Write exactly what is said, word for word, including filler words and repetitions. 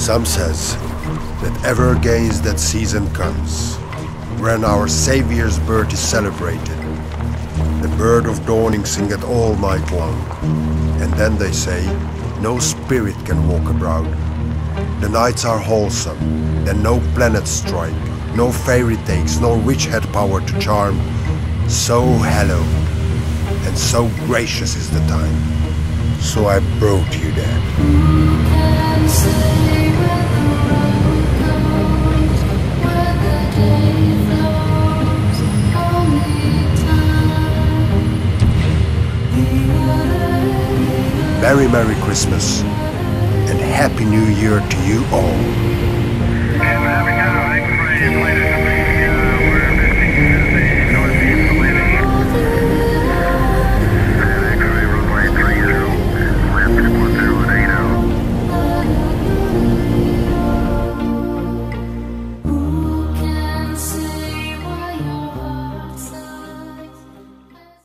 Some says that ever again that season comes, when our Saviour's birth is celebrated. The bird of dawning singeth all night long, and then they say, no spirit can walk abroad. The nights are wholesome, then no planets strike, no fairy takes, no witch had power to charm. So hallowed and so gracious is the time, so I brought you that. Merry Merry Christmas and Happy New Year to you all.